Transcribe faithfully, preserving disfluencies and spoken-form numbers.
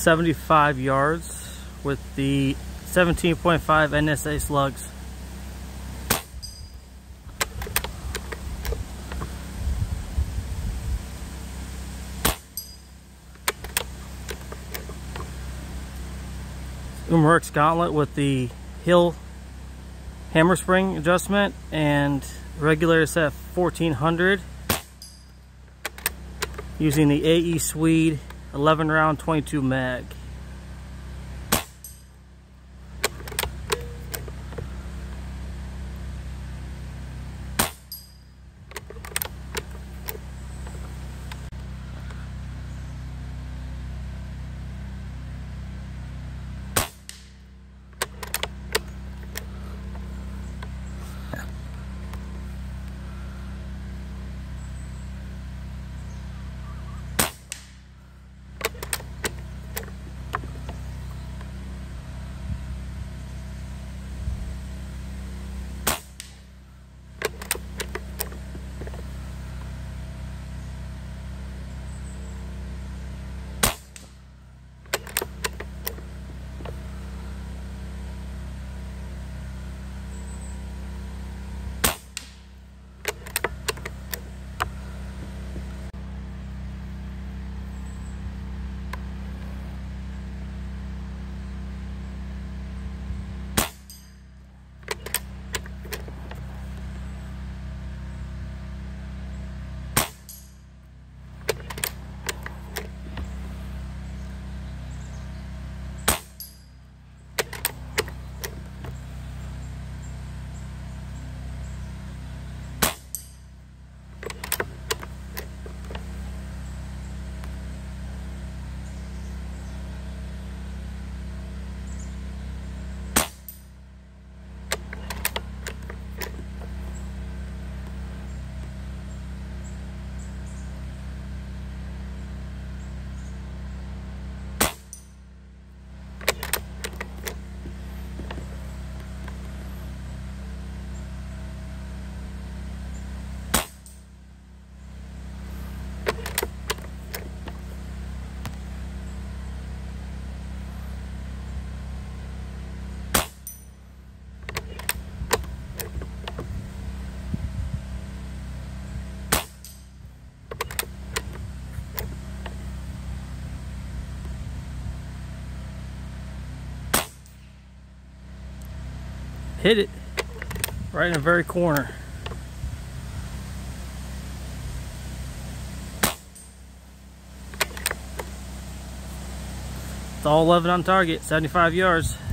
seventy-five yards with the seventeen point five N S A SLUGS. Umarex Gauntlet with the hill hammer spring adjustment, and regulator set at fourteen hundred, using the A E SWEDE eleven round twenty-two mag. Hit it right in the very corner. It's all eleven on target, seventy-five yards.